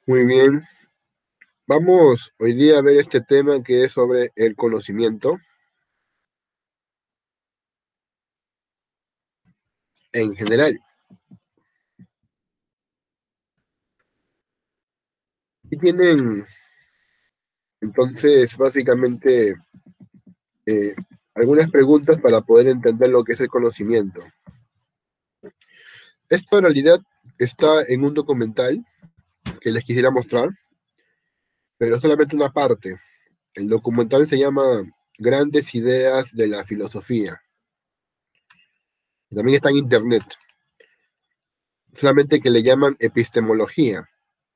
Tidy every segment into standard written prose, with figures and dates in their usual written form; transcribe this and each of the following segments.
Muy bien, vamos hoy día a ver este tema que es sobre el conocimiento en general. Y tienen entonces básicamente eh, algunas preguntas para poder entender lo que es el conocimiento. Esto en realidad está en un documental que les quisiera mostrar, pero solamente una parte. El documental se llama Grandes Ideas de la Filosofía. Y también está en internet, solamente que le llaman epistemología.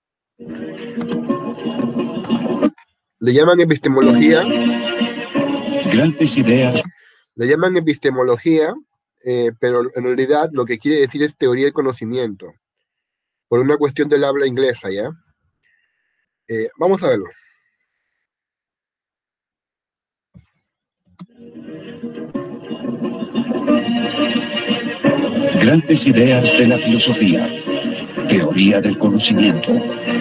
Le llaman epistemología Grandes ideas. Le llaman epistemología, pero en realidad lo que quiere decir es teoría del conocimiento, por una cuestión del habla inglesa, ¿ya? Vamos a verlo. Grandes ideas de la filosofía. Teoría del conocimiento.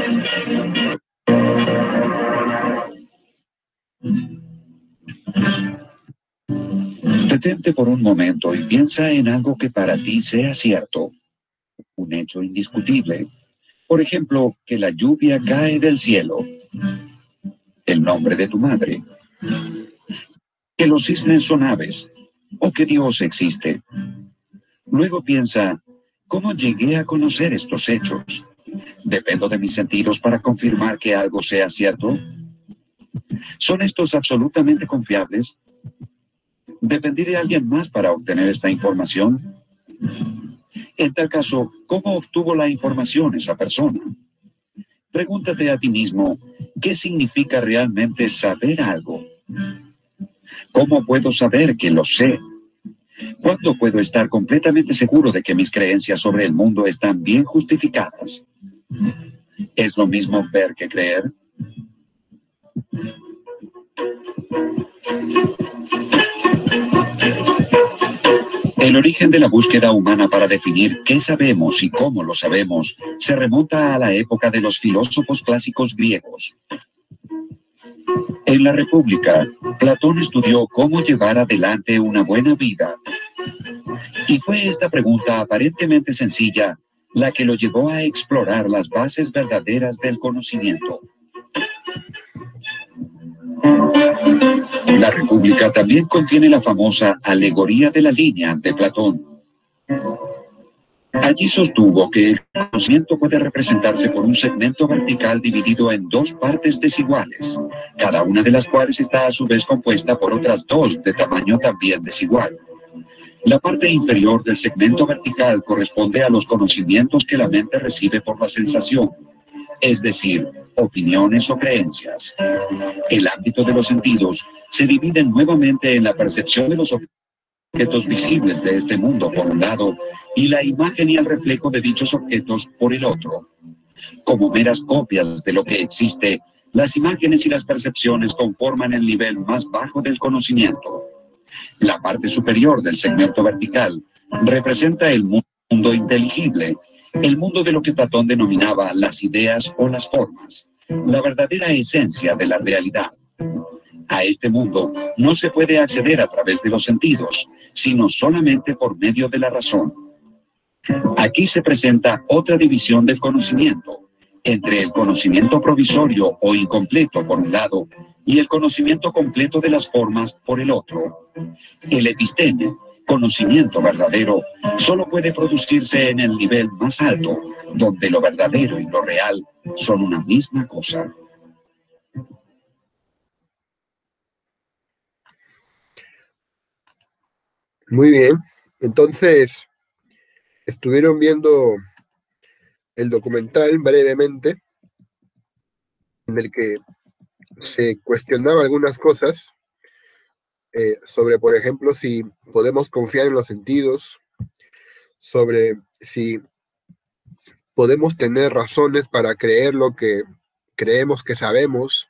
Detente por un momento y piensa en algo que para ti sea cierto. Un hecho indiscutible. Por ejemplo, que la lluvia cae del cielo. El nombre de tu madre. Que los cisnes son aves. O que Dios existe. Luego piensa, ¿cómo llegué a conocer estos hechos? ¿Dependo de mis sentidos para confirmar que algo sea cierto? ¿Son estos absolutamente confiables? ¿Dependí de alguien más para obtener esta información? En tal caso, ¿cómo obtuvo la información esa persona? Pregúntate a ti mismo, ¿qué significa realmente saber algo? ¿Cómo puedo saber que lo sé? ¿Cuándo puedo estar completamente seguro de que mis creencias sobre el mundo están bien justificadas? ¿Es lo mismo ver que creer? El origen de la búsqueda humana para definir qué sabemos y cómo lo sabemos se remonta a la época de los filósofos clásicos griegos. En la República, Platón estudió cómo llevar adelante una buena vida. Y fue esta pregunta aparentemente sencilla la que lo llevó a explorar las bases verdaderas del conocimiento. La República también contiene la famosa alegoría de la línea de Platón. Allí sostuvo que el conocimiento puede representarse por un segmento vertical dividido en dos partes desiguales, cada una de las cuales está a su vez compuesta por otras dos de tamaño también desigual. La parte inferior del segmento vertical corresponde a los conocimientos que la mente recibe por la sensación, es decir, opiniones o creencias. El ámbito de los sentidos se divide nuevamente en la percepción de los objetos visibles de este mundo por un lado y la imagen y el reflejo de dichos objetos por el otro. Como meras copias de lo que existe, las imágenes y las percepciones conforman el nivel más bajo del conocimiento. La parte superior del segmento vertical representa el mundo inteligible, el mundo de lo que Platón denominaba las ideas o las formas, la verdadera esencia de la realidad. A este mundo no se puede acceder a través de los sentidos, sino solamente por medio de la razón. Aquí se presenta otra división del conocimiento, entre el conocimiento provisorio o incompleto por un lado y el conocimiento completo de las formas por el otro. El episteme, conocimiento verdadero, solo puede producirse en el nivel más alto, donde lo verdadero y lo real son una misma cosa. Muy bien, entonces estuvieron viendo el documental brevemente, en el que se cuestionaba algunas cosas sobre, por ejemplo, si podemos confiar en los sentidos, sobre si podemos tener razones para creer lo que creemos que sabemos,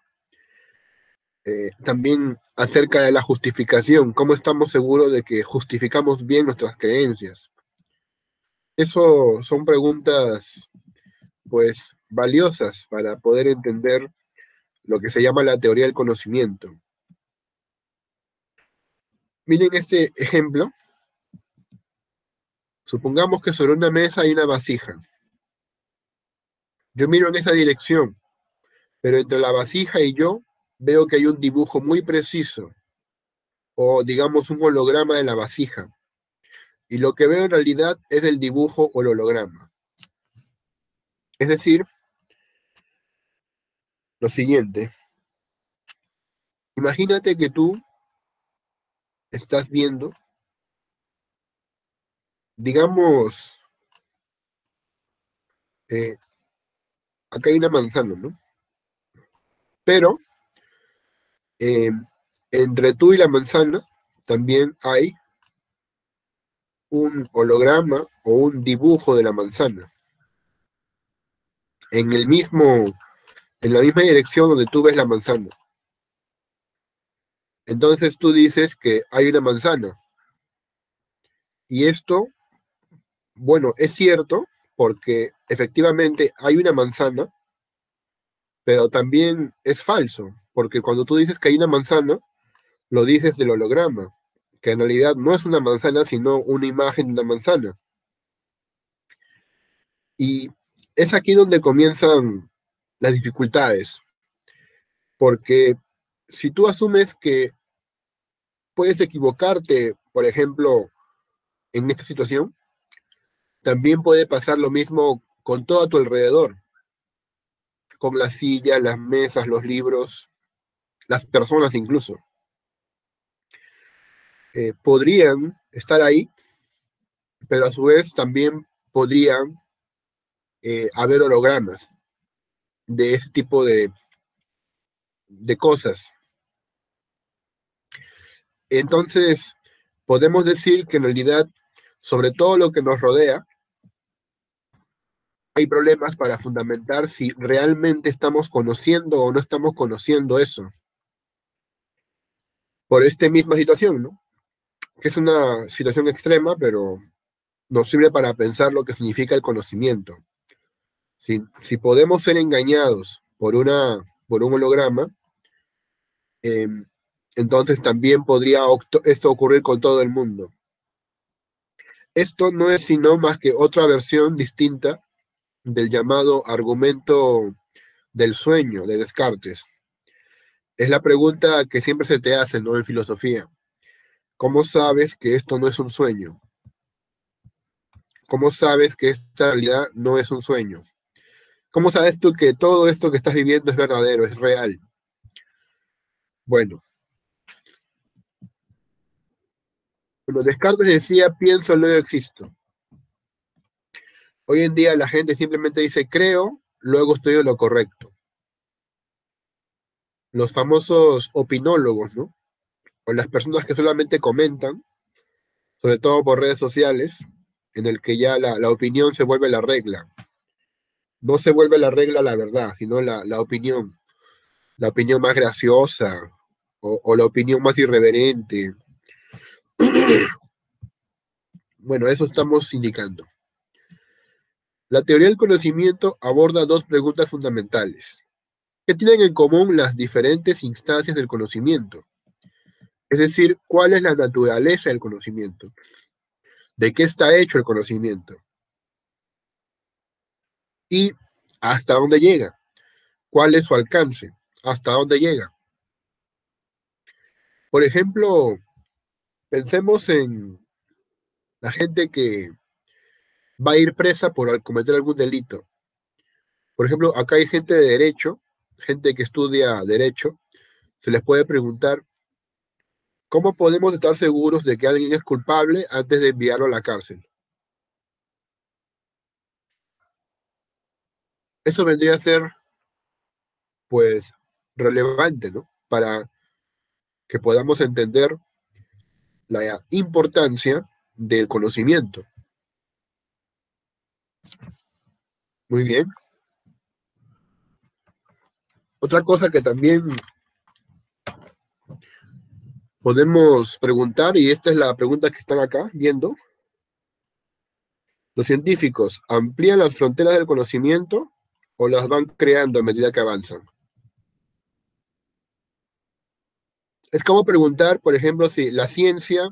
también acerca de la justificación, cómo estamos seguros de que justificamos bien nuestras creencias. Eso son preguntas pues, valiosas para poder entender lo que se llama la teoría del conocimiento. Miren este ejemplo. Supongamos que sobre una mesa hay una vasija. Yo miro en esa dirección, pero entre la vasija y yo veo que hay un dibujo muy preciso, o digamos un holograma de la vasija. Y lo que veo en realidad es el dibujo o el holograma. Es decir, lo siguiente. Imagínate que tú estás viendo, digamos, eh, acá hay una manzana, ¿no? Pero eh, entre tú y la manzana también hay un holograma o un dibujo de la manzana en en la misma dirección donde tú ves la manzana. Entonces tú dices que hay una manzana. Y esto, bueno, es cierto porque efectivamente hay una manzana, pero también es falso, porque cuando tú dices que hay una manzana, lo dices del holograma, que en realidad no es una manzana, sino una imagen de una manzana. Y es aquí donde comienzan las dificultades, porque si tú asumes que puedes equivocarte, por ejemplo, en esta situación, también puede pasar lo mismo con todo a tu alrededor, con las sillas, las mesas, los libros, las personas incluso. Podrían estar ahí, pero a su vez también podrían haber hologramas de ese tipo de cosas. Entonces, podemos decir que en realidad, sobre todo lo que nos rodea, hay problemas para fundamentar si realmente estamos conociendo o no estamos conociendo eso. Por esta misma situación, ¿no? Que es una situación extrema, pero nos sirve para pensar lo que significa el conocimiento. Si podemos ser engañados por un holograma, eh, entonces también podría esto ocurrir con todo el mundo. Esto no es sino más que otra versión distinta del llamado argumento del sueño de Descartes. Es la pregunta que siempre se te hace, ¿no? En filosofía. ¿Cómo sabes que esto no es un sueño? ¿Cómo sabes que esta realidad no es un sueño? ¿Cómo sabes tú que todo esto que estás viviendo es verdadero, es real? Bueno, Descartes decía, pienso, luego existo. Hoy en día la gente simplemente dice, creo, luego estoy en lo correcto. Los famosos opinólogos, ¿no? O las personas que solamente comentan, sobre todo por redes sociales, en el que ya la opinión se vuelve la regla. No se vuelve la regla la verdad, sino la opinión más graciosa o la opinión más irreverente. Bueno, eso estamos indicando. La teoría del conocimiento aborda dos preguntas fundamentales. ¿Qué tienen en común las diferentes instancias del conocimiento? Es decir, ¿cuál es la naturaleza del conocimiento? ¿De qué está hecho el conocimiento? ¿Y hasta dónde llega? ¿Cuál es su alcance? ¿Hasta dónde llega? Por ejemplo, pensemos en la gente que va a ir presa por cometer algún delito. Por ejemplo, acá hay gente de derecho, gente que estudia derecho, se les puede preguntar, ¿cómo podemos estar seguros de que alguien es culpable antes de enviarlo a la cárcel? Eso vendría a ser, pues, relevante, ¿no? Para que podamos entender la importancia del conocimiento. Muy bien. Otra cosa que también podemos preguntar, y esta es la pregunta que están acá viendo, ¿los científicos amplían las fronteras del conocimiento o las van creando a medida que avanzan? Es como preguntar, por ejemplo, si la ciencia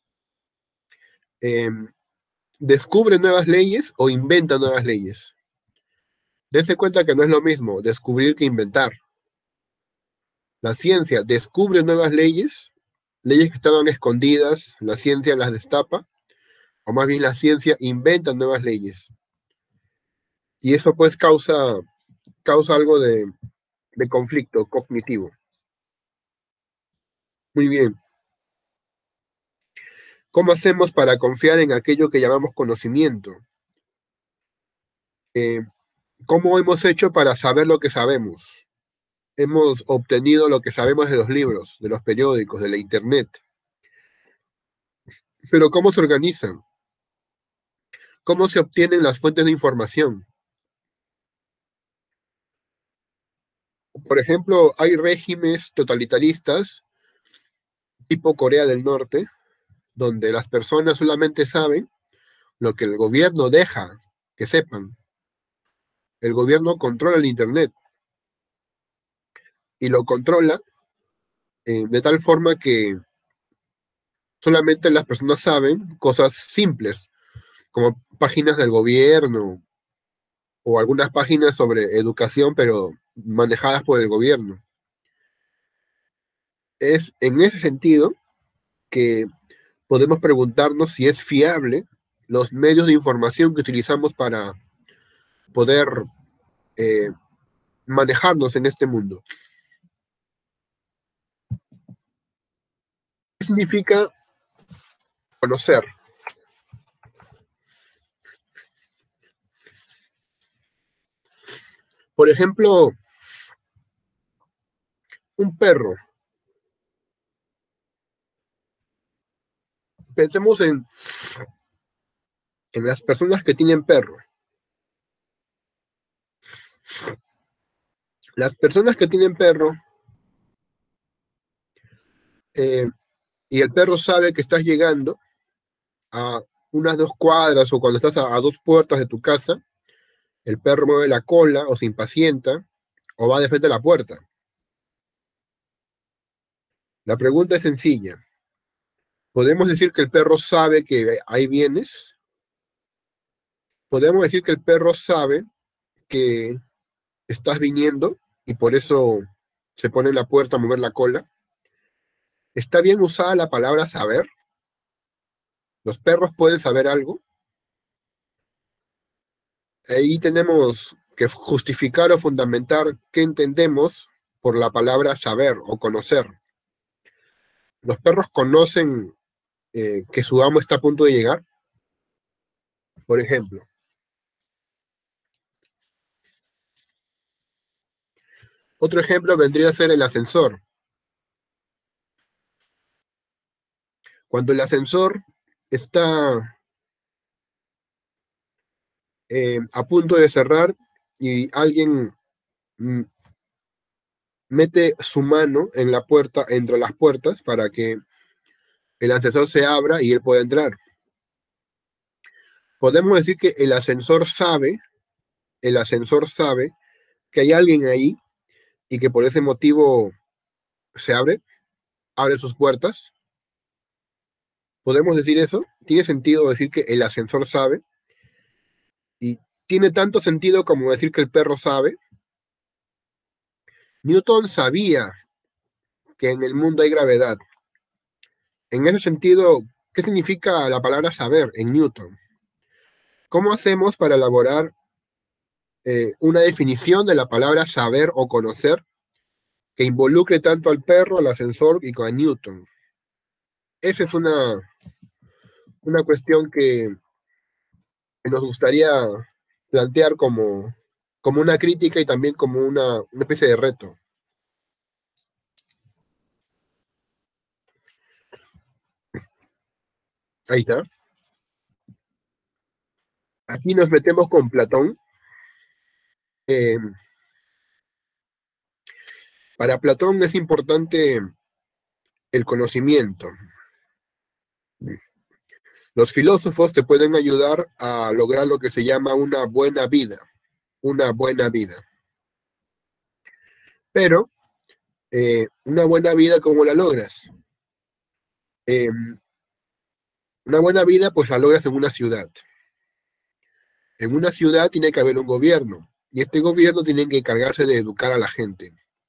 eh, descubre nuevas leyes o inventa nuevas leyes. Dense cuenta que no es lo mismo descubrir que inventar. La ciencia descubre nuevas leyes, leyes que estaban escondidas, la ciencia las destapa, o más bien la ciencia inventa nuevas leyes. Y eso pues causa algo de conflicto cognitivo. Muy bien. ¿Cómo hacemos para confiar en aquello que llamamos conocimiento? Eh, ¿Cómo hemos hecho para saber lo que sabemos? Hemos obtenido lo que sabemos de los libros, de los periódicos, de la internet. Pero ¿cómo se organizan? ¿Cómo se obtienen las fuentes de información? Por ejemplo, hay regímenes totalitaristas tipo Corea del Norte, donde las personas solamente saben lo que el gobierno deja que sepan. El gobierno controla el Internet y lo controla de tal forma que solamente las personas saben cosas simples, como páginas del gobierno o algunas páginas sobre educación, pero manejadas por el gobierno. Es en ese sentido que podemos preguntarnos si es fiable los medios de información que utilizamos para poder eh, manejarnos en este mundo. ¿Qué significa conocer? Por ejemplo, un perro. Pensemos en las personas que tienen perro. Las personas que tienen perro eh, y el perro sabe que estás llegando a unas 2 cuadras o cuando estás a 2 puertas de tu casa, el perro mueve la cola o se impacienta o va de frente a la puerta. La pregunta es sencilla. ¿Podemos decir que el perro sabe que ahí vienes? ¿Podemos decir que el perro sabe que estás viniendo y por eso se pone en la puerta a mover la cola? ¿Está bien usada la palabra saber? ¿Los perros pueden saber algo? Ahí tenemos que justificar o fundamentar qué entendemos por la palabra saber o conocer. ¿Los perros conocen que su amo está a punto de llegar? Por ejemplo, otro ejemplo vendría a ser el ascensor. Cuando el ascensor está a punto de cerrar y alguien mm, mete su mano en la puerta, entre las puertas, para que el ascensor se abra y él pueda entrar. Podemos decir que el ascensor sabe que hay alguien ahí y que por ese motivo se abre sus puertas. ¿Podemos decir eso? ¿Tiene sentido decir que el ascensor sabe? Y tiene tanto sentido como decir que el perro sabe. Newton sabía que en el mundo hay gravedad. En ese sentido, ¿qué significa la palabra saber en Newton? ¿Cómo hacemos para elaborar una definición de la palabra saber o conocer que involucre tanto al perro, al ascensor y a Newton? Esa es una cuestión que nos gustaría plantear como una crítica y también como una especie de reto. Ahí está. Aquí nos metemos con Platón. Eh, para Platón es importante el conocimiento. Los filósofos te pueden ayudar a lograr lo que se llama una buena vida. una buena vida. Pero una buena vida, ¿cómo la logras? Eh, una buena vida, pues la logras en una ciudad. En una ciudad tiene que haber un gobierno, y este gobierno tiene que encargarse de educar a la gente.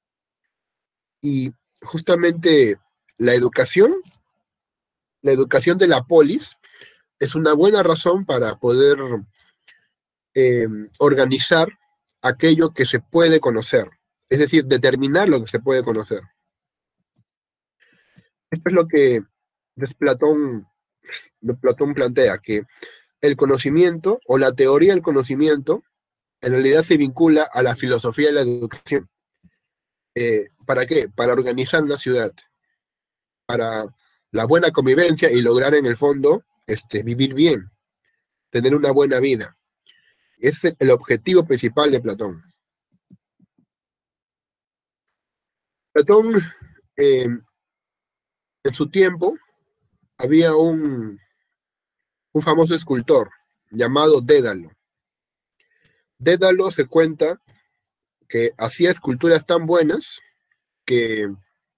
Y justamente la educación, la educación de la polis, es una buena razón para poder eh, organizar aquello que se puede conocer, es decir, determinar lo que se puede conocer. Esto es lo que Platón plantea, que el conocimiento o la teoría del conocimiento en realidad se vincula a la filosofía de la educación. ¿Para qué? Para organizar una ciudad, para la buena convivencia y lograr en el fondo vivir bien, tener una buena vida. Ese es el objetivo principal de Platón. Platón, eh, en su tiempo, había un famoso escultor llamado Dédalo. Dédalo se cuenta que hacía esculturas tan buenas, que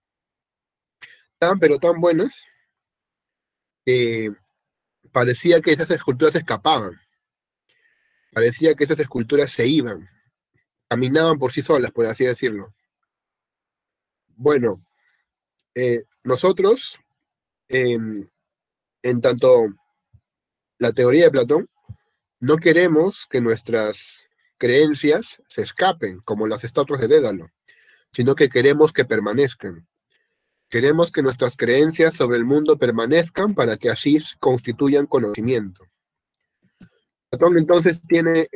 pero tan buenas, que parecía que esas esculturas se escapaban, parecía que esas esculturas se iban, caminaban por sí solas, por así decirlo. Bueno, nosotros, eh, en tanto la teoría de Platón, no queremos que nuestras creencias se escapen, como las estatuas de Dédalo, sino que queremos que permanezcan. Queremos que nuestras creencias sobre el mundo permanezcan para que así constituyan conocimiento. Platón entonces tiene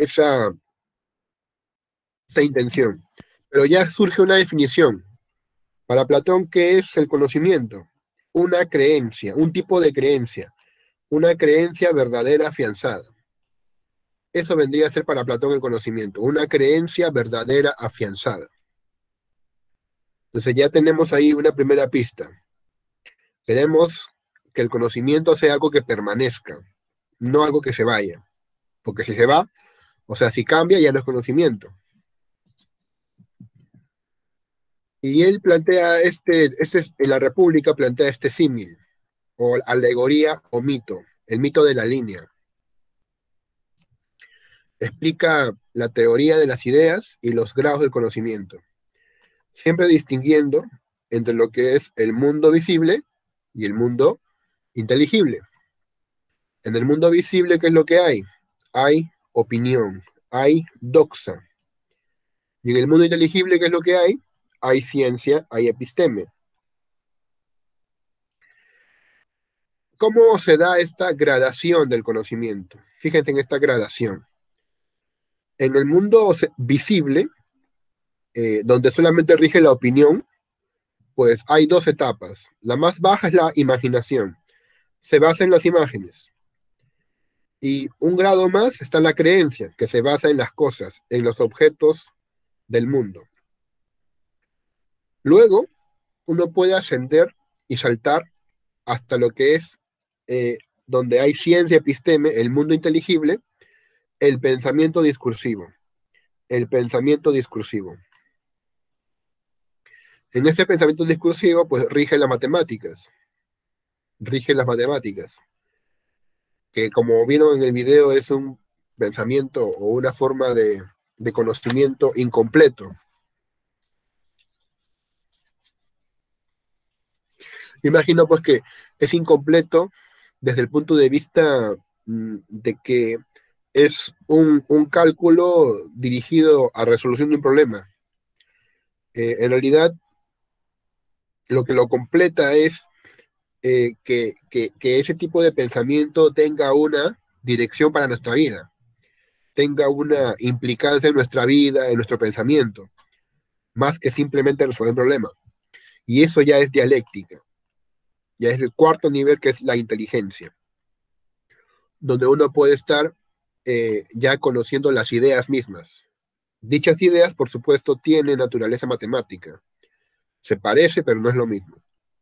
esa intención, pero ya surge una definición. Para Platón, ¿qué es el conocimiento? Una creencia, un tipo de creencia, una creencia verdadera afianzada. Eso vendría a ser para Platón el conocimiento, una creencia verdadera afianzada. Entonces ya tenemos ahí una primera pista. Queremos que el conocimiento sea algo que permanezca, no algo que se vaya. Porque si se va, o sea, si cambia, ya no es conocimiento. Y él plantea en la República plantea este símil, o alegoría o mito, el mito de la línea. Explica la teoría de las ideas y los grados del conocimiento, siempre distinguiendo entre lo que es el mundo visible y el mundo inteligible. En el mundo visible, ¿qué es lo que hay? Hay opinión, hay doxa. Y en el mundo inteligible, ¿qué es lo que hay? Hay ciencia, hay episteme. ¿Cómo se da esta gradación del conocimiento? Fíjense en esta gradación. En el mundo visible, donde solamente rige la opinión, pues hay dos etapas. La más baja es la imaginación. Se basa en las imágenes. Y un grado más está la creencia, que se basa en las cosas, en los objetos del mundo. Luego, uno puede ascender y saltar hasta lo que es eh, donde hay ciencia, episteme, el mundo inteligible, el pensamiento discursivo. El pensamiento discursivo. En ese pensamiento discursivo, pues rige las matemáticas. Rige las matemáticas. Que como vieron en el video, es un pensamiento o una forma de conocimiento incompleto. Imagino pues que es incompleto desde el punto de vista de que es un cálculo dirigido a resolución de un problema. En realidad, lo que lo completa es que ese tipo de pensamiento tenga una dirección para nuestra vida, tenga una implicancia en nuestra vida, en nuestro pensamiento, más que simplemente resolver un problema. Y eso ya es dialéctica, ya es el cuarto nivel, que es la inteligencia, donde uno puede estar ya conociendo las ideas mismas. Dichas ideas, por supuesto, tienen naturaleza matemática. Se parece, pero no es lo mismo.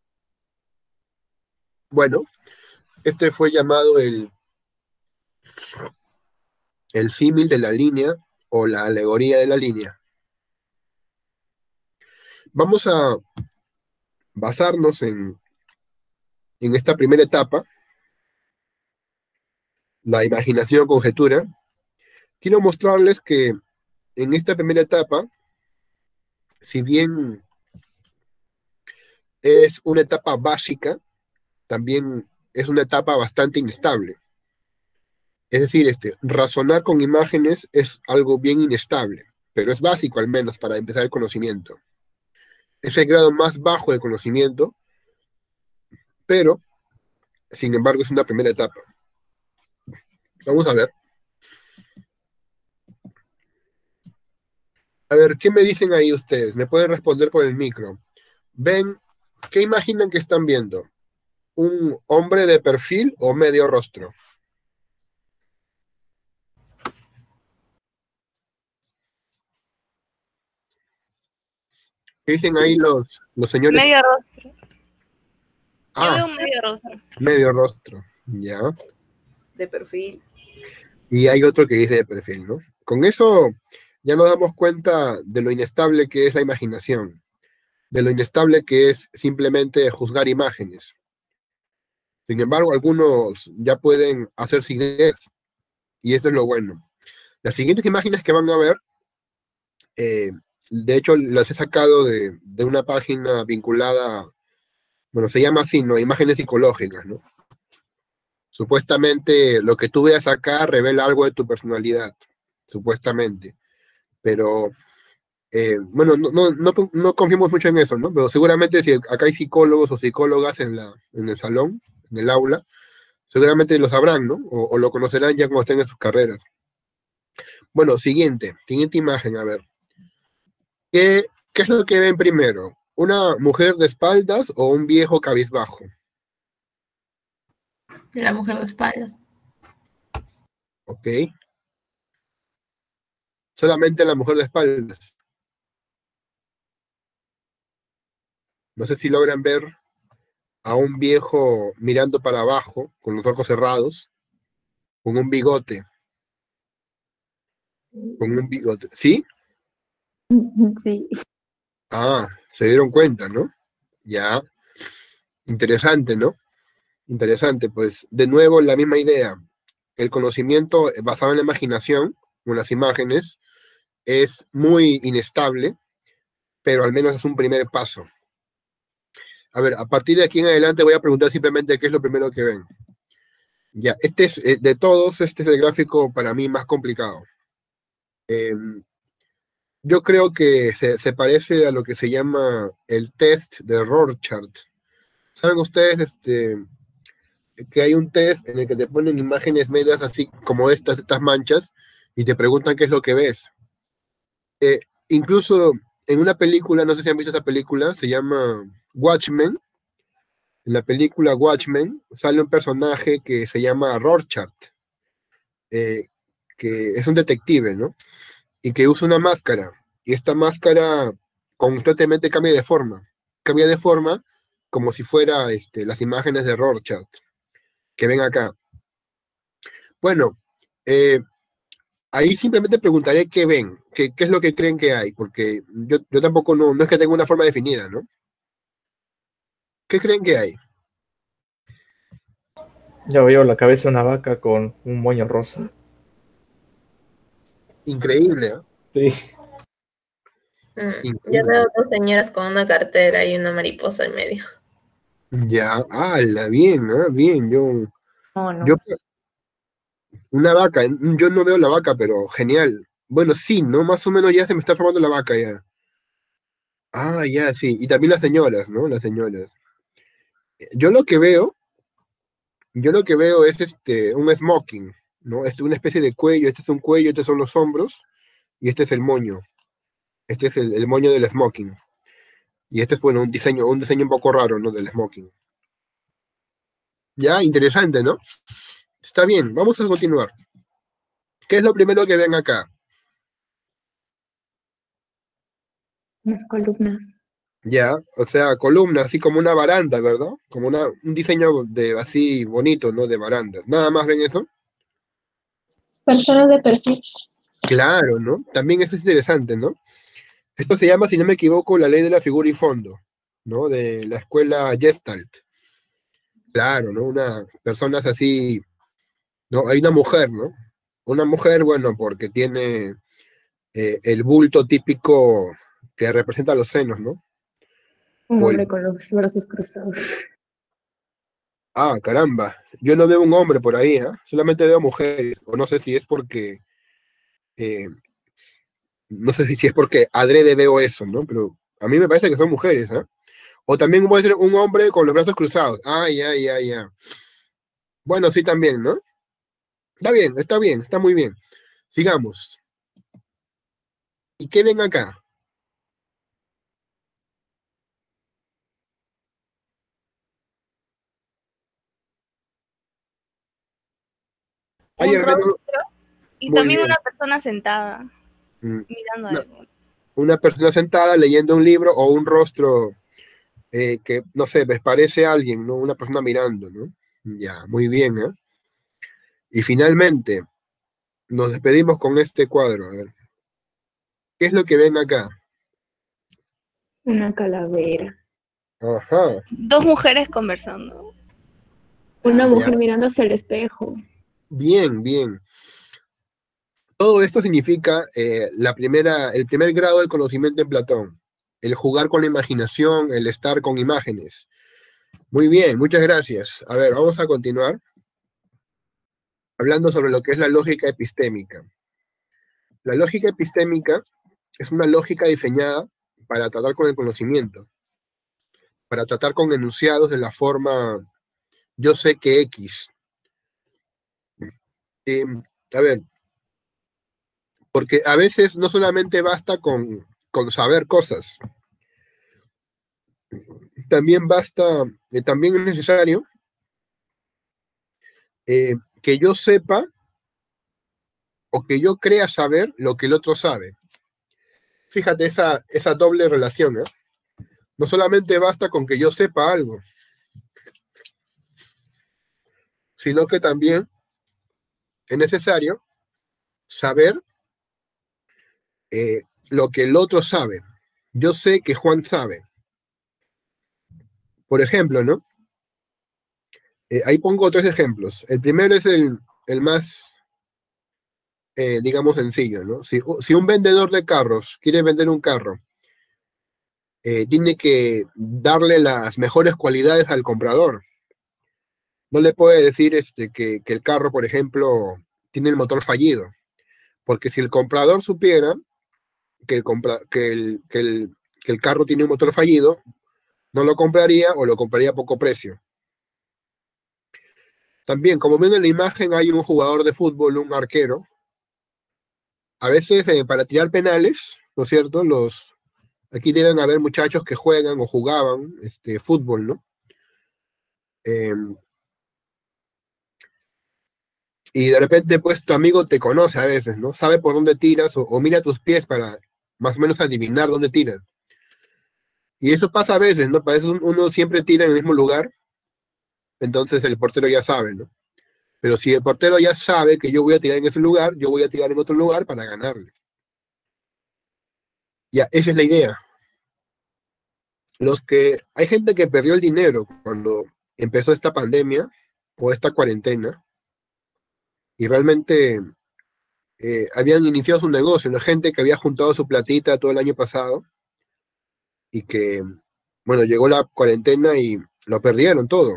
Bueno, este fue llamado el símil de la línea o la alegoría de la línea. Vamos a basarnos en esta primera etapa, la imaginación conjetura. Quiero mostrarles que en esta primera etapa, si bien es una etapa básica, también es una etapa bastante inestable. Es decir, razonar con imágenes es algo bien inestable, pero es básico al menos para empezar el conocimiento. Es el grado más bajo de conocimiento, pero, sin embargo, es una primera etapa. Vamos a ver. A ver, ¿qué me dicen ahí ustedes? Me pueden responder por el micro. ¿Ven? ¿Qué imaginan que están viendo? ¿Un hombre de perfil o medio rostro? ¿Qué dicen ahí los señores? Medio rostro. Yo Ah, veo un medio rostro. medio rostro, ya. De perfil. Y hay otro que dice de perfil, ¿no? Con eso ya nos damos cuenta de lo inestable que es la imaginación, de lo inestable que es simplemente juzgar imágenes. Sin embargo, algunos ya pueden hacerse ideas, y eso es lo bueno. Las siguientes imágenes que van a ver, de hecho, las he sacado de una página vinculada, bueno, se llama así, ¿no? Imágenes psicológicas, ¿no? Supuestamente lo que tú veas acá revela algo de tu personalidad, supuestamente. Pero, bueno, no confiemos mucho en eso, ¿no? Pero seguramente si acá hay psicólogos o psicólogas en el salón, en el aula, seguramente lo sabrán, ¿no? O lo conocerán ya cuando estén en sus carreras. Bueno, siguiente imagen, a ver. ¿Qué es lo que ven primero? ¿Una mujer de espaldas o un viejo cabizbajo? La mujer de espaldas. Ok. Solamente la mujer de espaldas. No sé si logran ver a un viejo mirando para abajo, con los ojos cerrados, con un bigote. Con un bigote. ¿Sí? Sí. Ah, se dieron cuenta, ¿no? Ya. Interesante, ¿no? Interesante. Pues de nuevo la misma idea. El conocimiento basado en la imaginación, con las imágenes, es muy inestable, pero al menos es un primer paso. A ver, a partir de aquí en adelante voy a preguntar simplemente qué es lo primero que ven. Ya, de todos, este es el gráfico para mí más complicado. Yo creo que se parece a lo que se llama el test de Rorschach. ¿Saben ustedes que hay un test en el que te ponen imágenes medias así como estas manchas, y te preguntan qué es lo que ves? Incluso en una película, no sé si han visto esa película, se llama Watchmen. En la película Watchmen sale un personaje que se llama Rorschach, que es un detective, ¿no? Y que usa una máscara. Y esta máscara constantemente cambia de forma. Cambia de forma como si fuera las imágenes de Rorschach que ven acá. Bueno, ahí simplemente preguntaré qué ven, qué es lo que creen que hay, porque yo tampoco no es que tenga una forma definida, ¿no? ¿Qué creen que hay? Ya veo la cabeza de una vaca con un moño rosa. Increíble, ¿eh? Sí. Yo Increíble. veo dos señoras con una cartera y una mariposa en medio. Ya, bien, bien, No, no. yo, una vaca, yo no veo la vaca, pero genial. Bueno, sí, ¿no? Más o menos ya se me está formando la vaca ya. Ah, ya, sí. Y también las señoras, ¿no? Las señoras. Yo lo que veo, yo lo que veo es un smoking, ¿no? Es una especie de cuello, este es un cuello, estos son los hombros, y este es el moño. Este es el moño del smoking. Y este es, bueno, un diseño un poco raro, ¿no? Del smoking. Ya, interesante, ¿no? Está bien, vamos a continuar. ¿Qué es lo primero que ven acá? Las columnas. Ya, o sea, columna, así como una baranda, ¿verdad? Como un diseño de así bonito, ¿no? De baranda. Nada más ven eso. Personas de perfil. Claro, ¿no? También eso es interesante, ¿no? Esto se llama, si no me equivoco, la ley de la figura y fondo, ¿no? De la escuela Gestalt. Claro, ¿no? Una personas así, ¿no? Hay una mujer, ¿no? Una mujer, bueno, porque tiene el bulto típico que representa los senos, ¿no? Un O hombre el, con los brazos cruzados. caramba, yo no veo un hombre por ahí, ¿ah? Solamente veo mujeres, o no sé si es porque, eh, no sé si es porque adrede veo eso, ¿no? Pero a mí me parece que son mujeres, ¿ah? O también puede ser un hombre con los brazos cruzados. Ah, ya, ya, ya. Bueno, sí, también, ¿no? Está bien, está muy bien. Sigamos. ¿Y qué ven acá? Hay Un al menos, rostro y muy también bien, una persona sentada mm, mirando una, algo. una persona sentada leyendo un libro o un rostro que, no sé, pues parece alguien, ¿no? Una persona mirando, ¿no? Ya, muy bien, ¿eh? Y finalmente, nos despedimos con este cuadro. A ver, ¿qué es lo que ven acá? Una calavera. Ajá, Dos mujeres conversando. Una ya, mujer mirando hacia el espejo. bien, bien. Todo esto significa el primer grado del conocimiento en Platón, el jugar con la imaginación, el estar con imágenes. Muy bien, muchas gracias. A ver, vamos a continuar hablando sobre lo que es la lógica epistémica. La lógica epistémica es una lógica diseñada para tratar con el conocimiento, para tratar con enunciados de la forma yo sé que X. Eh, a ver, porque a veces no solamente basta con saber cosas, también basta, también es necesario que yo sepa o que yo crea saber lo que el otro sabe. Fíjate esa doble relación, ¿eh? No solamente basta con que yo sepa algo, sino que también es necesario saber lo que el otro sabe. Yo sé que Juan sabe. Por ejemplo, ¿no? Ahí pongo tres ejemplos. El primero es el más, digamos, sencillo, ¿no? Si un vendedor de carros quiere vender un carro, tiene que darle las mejores cualidades al comprador. No le puede decir que el carro, por ejemplo, tiene el motor fallido, porque si el comprador supiera que el carro tiene un motor fallido, no lo compraría o lo compraría a poco precio. También, como ven en la imagen, hay un jugador de fútbol, un arquero. A veces para tirar penales, ¿no es cierto? Aquí deben haber muchachos que juegan o jugaban fútbol, ¿no? Eh, y de repente, pues tu amigo te conoce a veces, ¿no? Sabe por dónde tiras o mira tus pies para más o menos adivinar dónde tiras. Y eso pasa a veces, ¿no? Para eso uno siempre tira en el mismo lugar, entonces el portero ya sabe, ¿no? Pero si el portero ya sabe que yo voy a tirar en ese lugar, yo voy a tirar en otro lugar para ganarle. Ya, esa es la idea. Hay gente que perdió el dinero cuando empezó esta pandemia o esta cuarentena y realmente habían iniciado su negocio, la gente que había juntado su platita todo el año pasado y que, bueno, llegó la cuarentena y lo perdieron todo.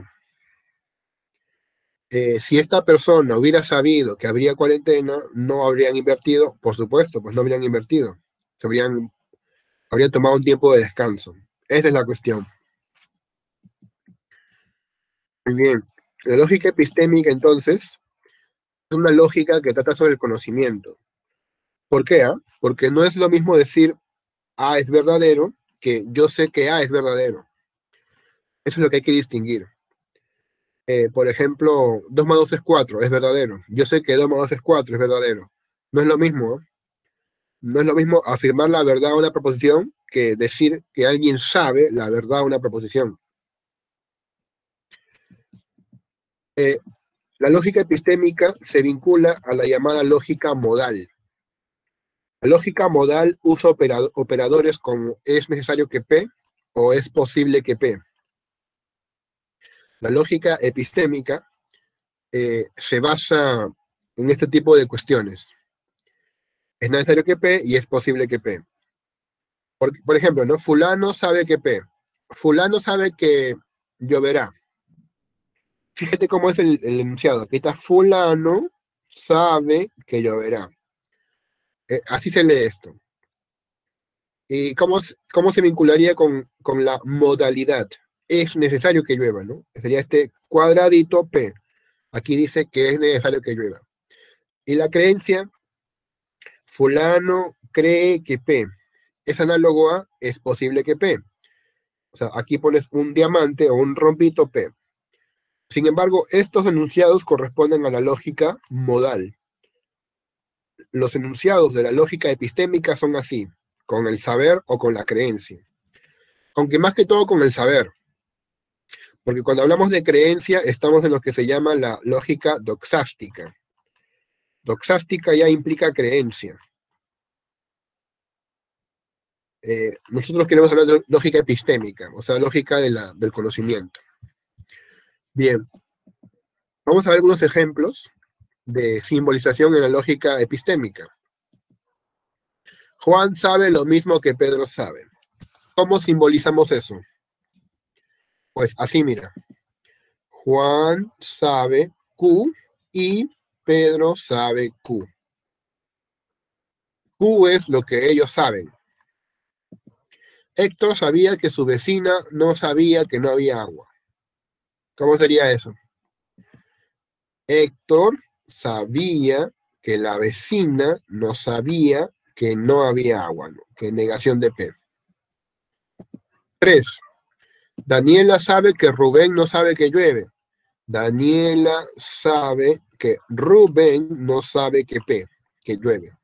Si esta persona hubiera sabido que habría cuarentena, no habrían invertido, por supuesto, pues no habrían invertido, habrían tomado un tiempo de descanso. Esa es la cuestión. Muy bien. La lógica epistémica, entonces, es una lógica que trata sobre el conocimiento. ¿Por qué? Porque no es lo mismo decir A es verdadero que yo sé que A es verdadero. Eso es lo que hay que distinguir. Por ejemplo, 2 más 2 es 4, es verdadero. Yo sé que 2 más 2 es 4, es verdadero. No es lo mismo, ¿eh? No es lo mismo afirmar la verdad a una proposición que decir que alguien sabe la verdad a una proposición. La lógica epistémica se vincula a la llamada lógica modal. La lógica modal usa operadores como es necesario que P o es posible que P. La lógica epistémica se basa en este tipo de cuestiones. Es necesario que P y es posible que P. Por ejemplo, ¿no? Fulano sabe que P. Fulano sabe que lloverá. Fíjate cómo es el enunciado. Aquí está fulano sabe que lloverá. Así se lee esto. ¿Y cómo se vincularía con la modalidad? Es necesario que llueva, ¿no? Sería este cuadradito P. Aquí dice que es necesario que llueva. Y la creencia, fulano cree que P es análogo a es posible que P. O sea, aquí pones un diamante o un rompito P. Sin embargo, estos enunciados corresponden a la lógica modal. Los enunciados de la lógica epistémica son así, con el saber o con la creencia. Aunque más que todo con el saber. Porque cuando hablamos de creencia, estamos en lo que se llama la lógica doxástica. Doxástica ya implica creencia. Nosotros queremos hablar de lógica epistémica, o sea, lógica del conocimiento. Bien, vamos a ver algunos ejemplos de simbolización en la lógica epistémica. Juan sabe lo mismo que Pedro sabe. ¿Cómo simbolizamos eso? Pues así, mira. Juan sabe Q y Pedro sabe Q. Q es lo que ellos saben. Héctor sabía que su vecina no sabía que no había agua. ¿Cómo sería eso? Héctor sabía que la vecina no sabía que no había agua, ¿no? Que negación de P. 3. Daniela sabe que Rubén no sabe que llueve. Daniela sabe que Rubén no sabe que llueve.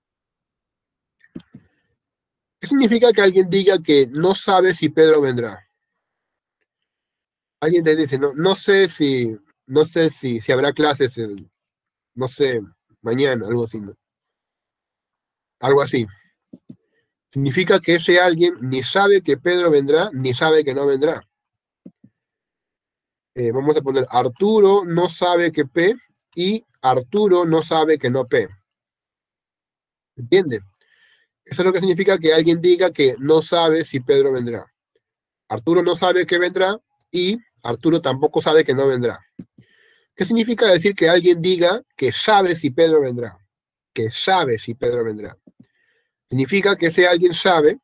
¿Qué significa que alguien diga que no sabe si Pedro vendrá? Alguien te dice, no sé si habrá clases, no sé, mañana, algo así, ¿no? Algo así. Significa que ese alguien ni sabe que Pedro vendrá, ni sabe que no vendrá. Vamos a poner Arturo no sabe que P y Arturo no sabe que no P. ¿Entiende? Eso es lo que significa que alguien diga que no sabe si Pedro vendrá. Arturo no sabe que vendrá y Arturo tampoco sabe que no vendrá. ¿Qué significa decir que alguien diga que sabe si Pedro vendrá? Que sabe si Pedro vendrá. Significa que ese alguien sabe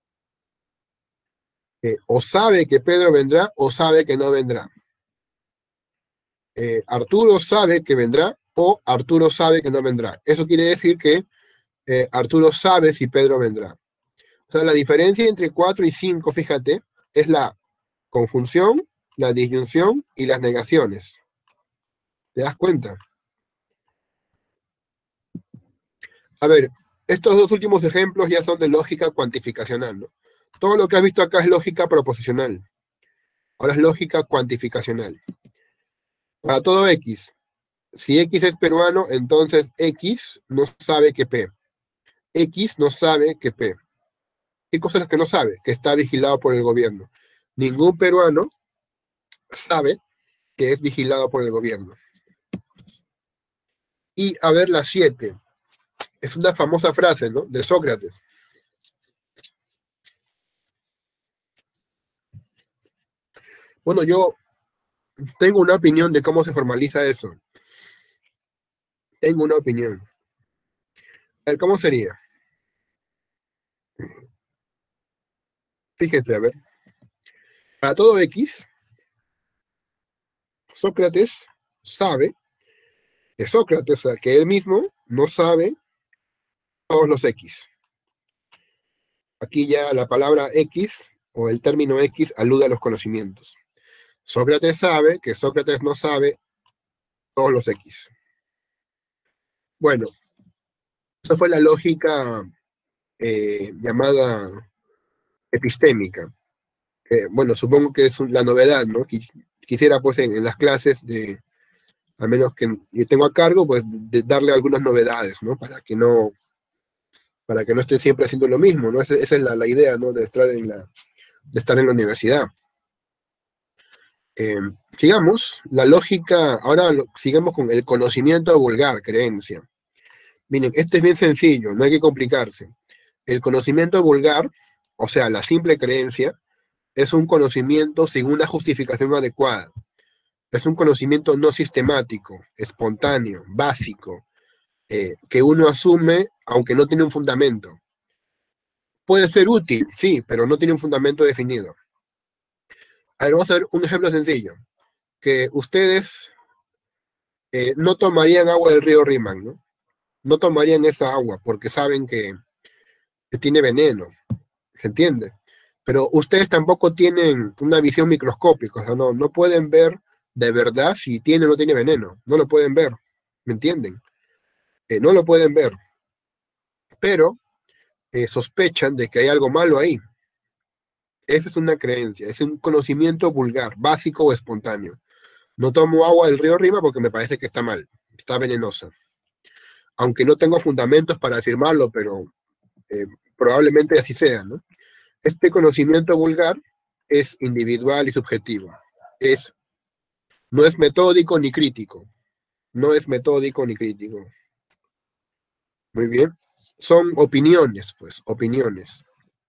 o sabe que Pedro vendrá o sabe que no vendrá. Arturo sabe que vendrá o Arturo sabe que no vendrá. Eso quiere decir que Arturo sabe si Pedro vendrá. O sea, la diferencia entre 4 y 5, fíjate, es la conjunción, la disyunción y las negaciones. ¿Te das cuenta? A ver, estos dos últimos ejemplos ya son de lógica cuantificacional, ¿no? Todo lo que has visto acá es lógica proposicional. Ahora es lógica cuantificacional. Para todo X, si X es peruano, entonces X no sabe que P. X no sabe que P. ¿Qué cosa es lo que no sabe? Que está vigilado por el gobierno. Ningún peruano sabe que es vigilado por el gobierno. Y a ver la 7. Es una famosa frase, ¿no? De Sócrates. Bueno, yo tengo una opinión de cómo se formaliza eso. Tengo una opinión. A ver, ¿cómo sería? Fíjense, a ver. Para todo X, Sócrates sabe que Sócrates, o sea, que él mismo no sabe todos los X. Aquí ya la palabra X o el término X alude a los conocimientos. Sócrates sabe que Sócrates no sabe todos los X. Bueno, esa fue la lógica llamada epistémica. Bueno, supongo que es la novedad, ¿no? Quisiera, pues, en las clases, al menos que yo tengo a cargo, pues, de darle algunas novedades, ¿no? Para que no para que no estén siempre haciendo lo mismo, ¿no? Esa es la idea, ¿no? De estar en la universidad. Sigamos, la lógica, ahora sigamos con el conocimiento vulgar, creencia. Miren, esto es bien sencillo, no hay que complicarse. El conocimiento vulgar, o sea, la simple creencia, es un conocimiento sin una justificación adecuada. Es un conocimiento no sistemático, espontáneo, básico, que uno asume aunque no tiene un fundamento. Puede ser útil, sí, pero no tiene un fundamento definido. A ver, vamos a ver un ejemplo sencillo. Que ustedes no tomarían agua del río Rímac, ¿no? No tomarían esa agua porque saben que tiene veneno, ¿se entiende? Pero ustedes tampoco tienen una visión microscópica, o sea, no pueden ver de verdad si tiene o no tiene veneno, no lo pueden ver, ¿me entienden? No lo pueden ver, pero sospechan de que hay algo malo ahí. Esa es una creencia, es un conocimiento vulgar, básico o espontáneo. No tomo agua del río Rima porque me parece que está mal, está venenosa. Aunque no tengo fundamentos para afirmarlo, pero probablemente así sea, ¿no? Este conocimiento vulgar es individual y subjetivo. No es metódico ni crítico. No es metódico ni crítico. Muy bien. Son opiniones, pues, opiniones.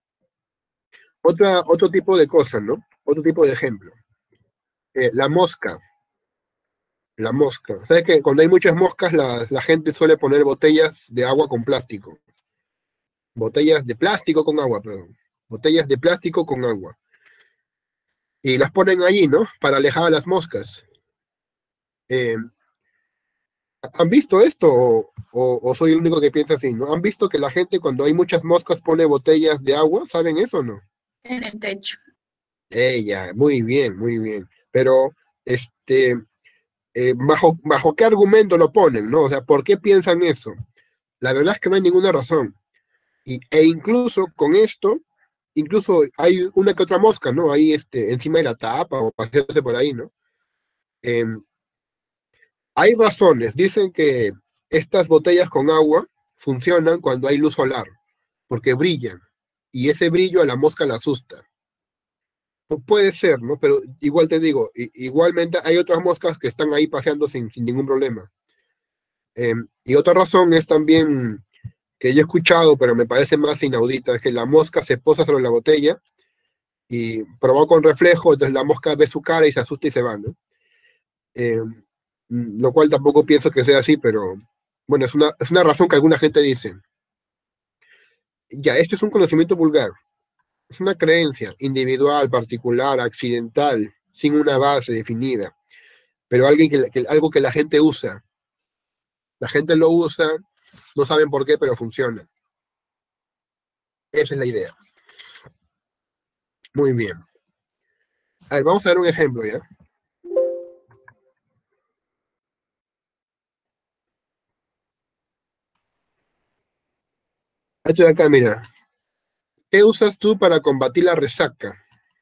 Otro tipo de cosas, ¿no? Otro tipo de ejemplo. La mosca. La mosca. ¿Sabes que cuando hay muchas moscas, la gente suele poner botellas de agua con plástico? Botellas de plástico con agua, perdón. Botellas de plástico con agua. Y las ponen allí, ¿no? Para alejar a las moscas. ¿Han visto esto o soy el único que piensa así, ¿no? ¿Han visto que la gente cuando hay muchas moscas pone botellas de agua? ¿Saben eso o no? En el techo. Ella, muy bien, muy bien. Pero, ¿bajo qué argumento lo ponen, no? O sea, ¿por qué piensan eso? La verdad es que no hay ninguna razón. E incluso con esto, incluso hay una que otra mosca, ¿no? Ahí encima de la tapa o paseándose por ahí, ¿no? Hay razones. Dicen que estas botellas con agua funcionan cuando hay luz solar, porque brillan, y ese brillo a la mosca la asusta. Puede ser, ¿no? Pero igual te digo, igualmente hay otras moscas que están ahí paseando sin ningún problema. Y otra razón es también que yo he escuchado, pero me parece más inaudita, es que la mosca se posa sobre la botella y provoca un reflejo, entonces la mosca ve su cara y se asusta y se va, ¿no? Lo cual tampoco pienso que sea así, pero bueno, es una razón que alguna gente dice. Ya, esto es un conocimiento vulgar, es una creencia individual, particular, accidental, sin una base definida, pero algo que la gente usa. La gente lo usa, no saben por qué, pero funciona. Esa es la idea. Muy bien. A ver, vamos a ver un ejemplo, ¿ya? Esto de acá, mira. ¿Qué usas tú para combatir la resaca?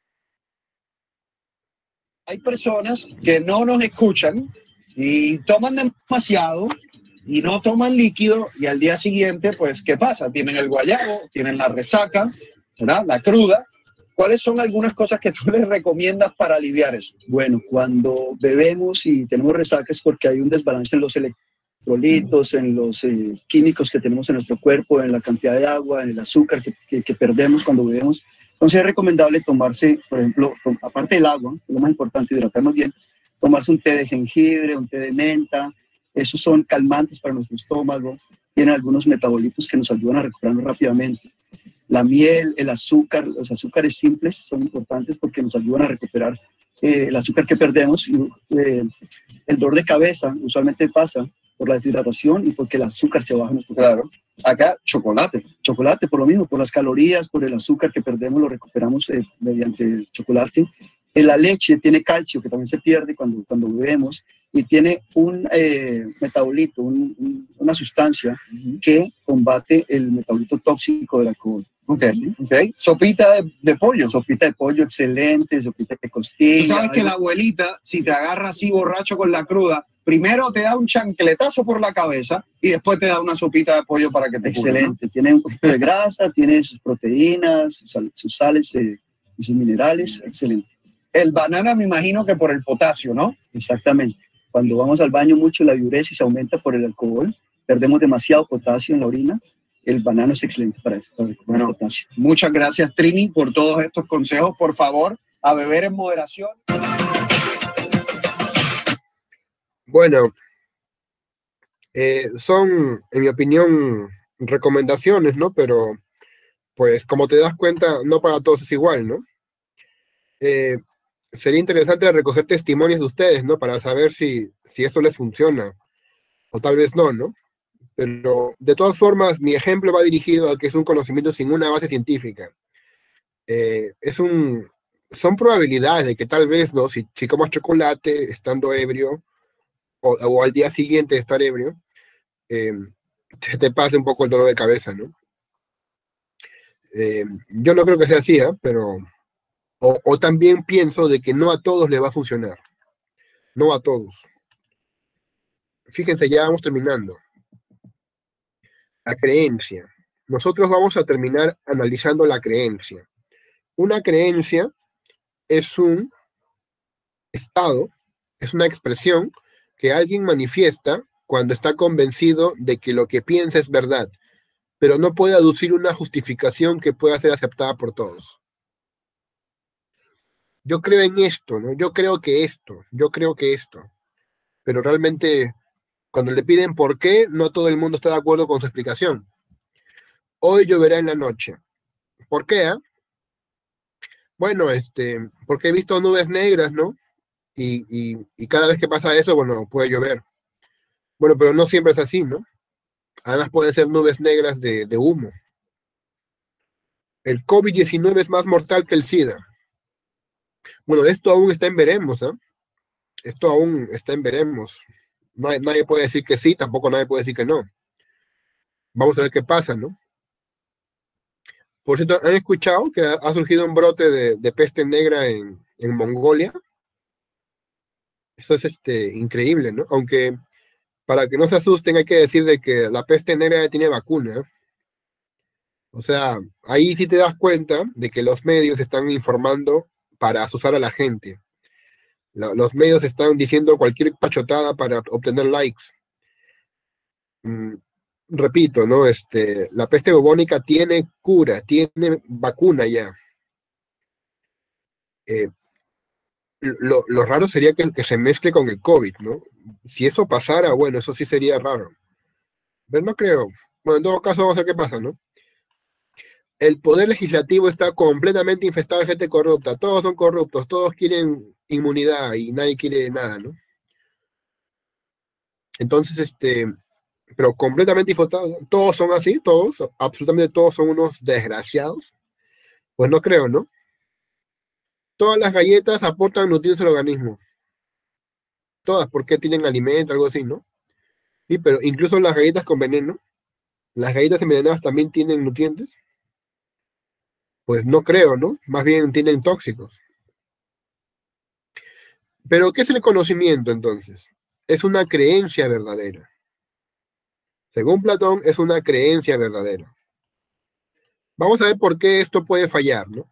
Hay personas que no nos escuchan y toman demasiado y no toman líquido y al día siguiente, pues, ¿qué pasa? Tienen el guayabo, tienen la resaca, ¿verdad? La cruda. ¿Cuáles son algunas cosas que tú les recomiendas para aliviar eso? Bueno, cuando bebemos y tenemos resaca es porque hay un desbalance en los electrolitos, en los químicos que tenemos en nuestro cuerpo, en la cantidad de agua, en el azúcar que perdemos cuando bebemos. Entonces es recomendable tomarse, por ejemplo, aparte del agua, lo más importante, hidratarnos bien, tomarse un té de jengibre, un té de menta. Esos son calmantes para nuestro estómago, tienen algunos metabolitos que nos ayudan a recuperarnos rápidamente. La miel, el azúcar, los azúcares simples son importantes porque nos ayudan a recuperar el azúcar que perdemos. El dolor de cabeza usualmente pasa por la deshidratación y porque el azúcar se baja en nuestro cuerpo. Claro. Acá, chocolate. Chocolate, por lo mismo, por las calorías, por el azúcar que perdemos, lo recuperamos mediante el chocolate. La leche tiene calcio, que también se pierde cuando bebemos, y tiene un metabolito, una sustancia que combate el metabolito tóxico del alcohol. Okay. Sopita de pollo. Sopita de pollo, excelente, sopita de costilla. Tú sabes que la abuelita, si te agarra así borracho con la cruda, primero te da un chancletazo por la cabeza y después te da una sopita de pollo para que te cure, ¿no? Excelente. Tiene un poquito de grasa, tiene sus proteínas, sus sales y sus minerales. Excelente. El banana me imagino que por el potasio, ¿no? Exactamente. Cuando vamos al baño mucho, la diuresis aumenta por el alcohol. Perdemos demasiado potasio en la orina. El banano es excelente para eso, para recuperar Bueno, potasio. muchas gracias, Trini, por todos estos consejos. Por favor, a beber en moderación. Bueno, son, en mi opinión, recomendaciones, ¿no? Pero, pues, como te das cuenta, no para todos es igual, ¿no? Sería interesante recoger testimonios de ustedes, ¿no? Para saber si eso les funciona, o tal vez no, ¿no? Pero, de todas formas, mi ejemplo va dirigido a que es un conocimiento sin una base científica. Son probabilidades de que tal vez, ¿no? Si comas chocolate estando ebrio, o al día siguiente de estar ebrio, te pase un poco el dolor de cabeza, ¿no? Yo no creo que sea así, ¿eh? Pero, o también pienso de que no a todos les va a funcionar, no a todos. Fíjense, ya vamos terminando. La creencia. Nosotros vamos a terminar analizando la creencia. Una creencia es un estado, es una expresión que alguien manifiesta cuando está convencido de que lo que piensa es verdad, pero no puede aducir una justificación que pueda ser aceptada por todos. Yo creo en esto, ¿no? Yo creo que esto, pero realmente cuando le piden por qué, no todo el mundo está de acuerdo con su explicación. Hoy lloverá en la noche. ¿Por qué? Bueno, porque he visto nubes negras, ¿no? Y cada vez que pasa eso, bueno, puede llover. Bueno, pero no siempre es así, ¿no? Además pueden ser nubes negras de humo. El COVID-19 es más mortal que el SIDA. Bueno, esto aún está en veremos, ¿eh? Esto aún está en veremos. Nadie puede decir que sí, tampoco nadie puede decir que no. Vamos a ver qué pasa, ¿no? Por cierto, ¿han escuchado que ha surgido un brote de peste negra en Mongolia? Eso es increíble, ¿no? Aunque para que no se asusten hay que decir de que la peste negra ya tiene vacuna, ¿eh? O sea, ahí sí te das cuenta de que los medios están informando para asustar a la gente. Los medios están diciendo cualquier pachotada para obtener likes. Repito, ¿no? La peste bubónica tiene cura, tiene vacuna ya. Lo raro sería que se mezcle con el COVID, ¿no? Si eso pasara, bueno, eso sí sería raro. Pero no creo. Bueno, en todo caso, vamos a ver qué pasa, ¿no? El poder legislativo está completamente infestado de gente corrupta. Todos son corruptos, todos quieren inmunidad y nadie quiere nada, ¿no? Entonces, pero completamente infestados. Todos son así, todos, absolutamente todos son unos desgraciados. Pues no creo, ¿no? Todas las galletas aportan nutrientes al organismo. Todas, porque tienen alimento, algo así, ¿no? Sí, pero incluso las galletas con veneno, las galletas envenenadas también tienen nutrientes. Pues no creo, ¿no? Más bien tienen tóxicos. Pero, ¿qué es el conocimiento entonces? Es una creencia verdadera. Según Platón, es una creencia verdadera. Vamos a ver por qué esto puede fallar, ¿no?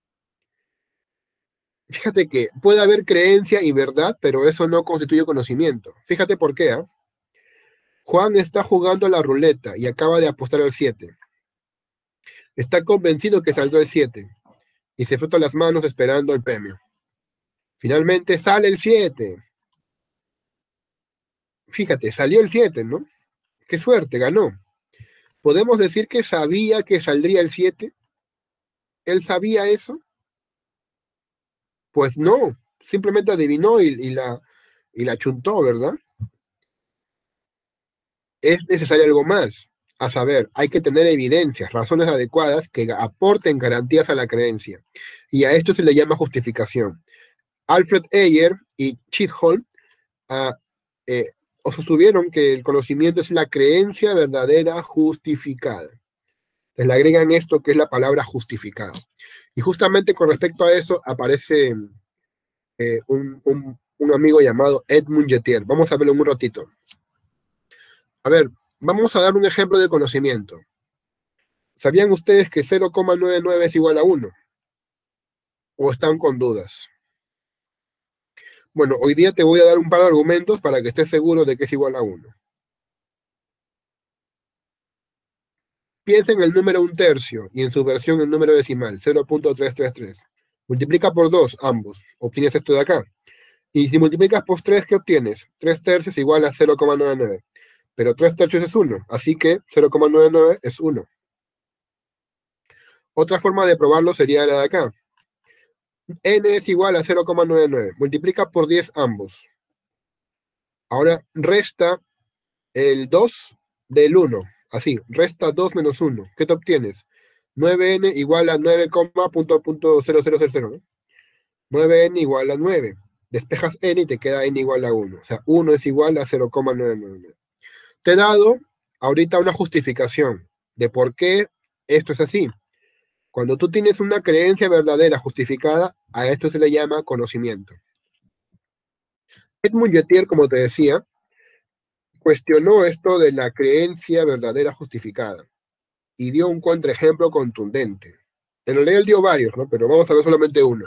Fíjate que puede haber creencia y verdad, pero eso no constituye conocimiento. Fíjate por qué, ¿eh? Juan está jugando a la ruleta y acaba de apostar al 7. Está convencido que saldrá el 7 y se frota las manos esperando el premio. Finalmente sale el 7. Fíjate, salió el 7, ¿no? Qué suerte, ganó. ¿Podemos decir que sabía que saldría el 7? ¿Él sabía eso? Pues no, simplemente adivinó y la chuntó, ¿verdad? Es necesario algo más, a saber, hay que tener evidencias, razones adecuadas que aporten garantías a la creencia. Y a esto se le llama justificación. Alfred Ayer y Chisholm sostuvieron que el conocimiento es la creencia verdadera justificada. Entonces le agregan esto que es la palabra justificado. Y justamente con respecto a eso aparece un amigo llamado Edmund Jetier. Vamos a verlo en un ratito. A ver, vamos a dar un ejemplo de conocimiento. ¿Sabían ustedes que 0,99 es igual a 1? ¿O están con dudas? Bueno, hoy día te voy a dar un par de argumentos para que estés seguro de que es igual a 1. Piensa en el número 1/3 y en su versión en número decimal, 0.333. Multiplica por 2 ambos, obtienes esto de acá. Y si multiplicas por 3, ¿qué obtienes? 3/3 igual a 0,99. Pero 3/3 es 1, así que 0,99 es 1. Otra forma de probarlo sería la de acá. N es igual a 0,99. Multiplica por 10 ambos. Ahora resta el 2 del 1. Así, resta 2 menos 1. ¿Qué te obtienes? 9n igual a 9,0000, ¿no? 9n igual a 9. Despejas n y te queda n igual a 1. O sea, 1 es igual a 0,999. Te he dado ahorita una justificación de por qué esto es así. Cuando tú tienes una creencia verdadera justificada, a esto se le llama conocimiento. Edmund Jetier, como te decía, cuestionó esto de la creencia verdadera justificada y dio un contraejemplo contundente. En realidad él dio varios, ¿no? Pero vamos a ver solamente uno.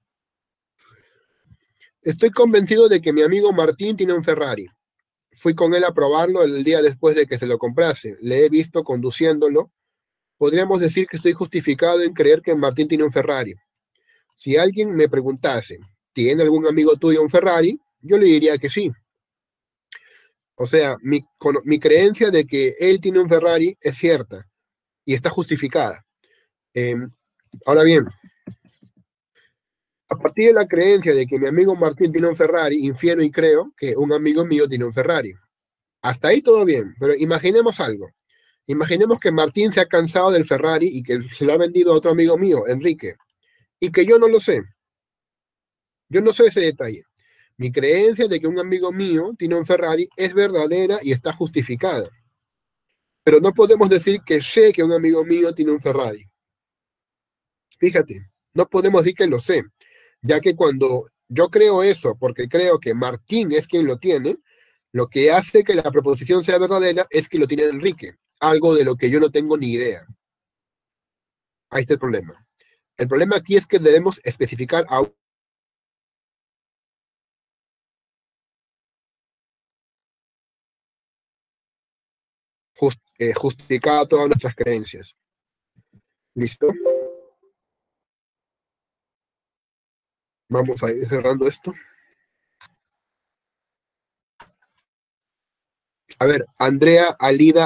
Estoy convencido de que mi amigo Martín tiene un Ferrari. Fui con él a probarlo el día después de que se lo comprase. Le he visto conduciéndolo. Podríamos decir que estoy justificado en creer que Martín tiene un Ferrari. Si alguien me preguntase, ¿tiene algún amigo tuyo un Ferrari? Yo le diría que sí. O sea, mi creencia de que él tiene un Ferrari es cierta y está justificada. Ahora bien, a partir de la creencia de que mi amigo Martín tiene un Ferrari, infiero y creo que un amigo mío tiene un Ferrari. Hasta ahí todo bien, pero imaginemos algo. Imaginemos que Martín se ha cansado del Ferrari y que se lo ha vendido a otro amigo mío, Enrique, y que yo no lo sé. Yo no sé ese detalle. Mi creencia de que un amigo mío tiene un Ferrari es verdadera y está justificada. Pero no podemos decir que sé que un amigo mío tiene un Ferrari. Fíjate, no podemos decir que lo sé, ya que cuando yo creo eso, porque creo que Martín es quien lo tiene, lo que hace que la proposición sea verdadera es que lo tiene Enrique, algo de lo que yo no tengo ni idea. Ahí está el problema. El problema aquí es que debemos especificar aún justificar todas nuestras creencias. ¿Listo? Vamos a ir cerrando esto. A ver, Andrea Alida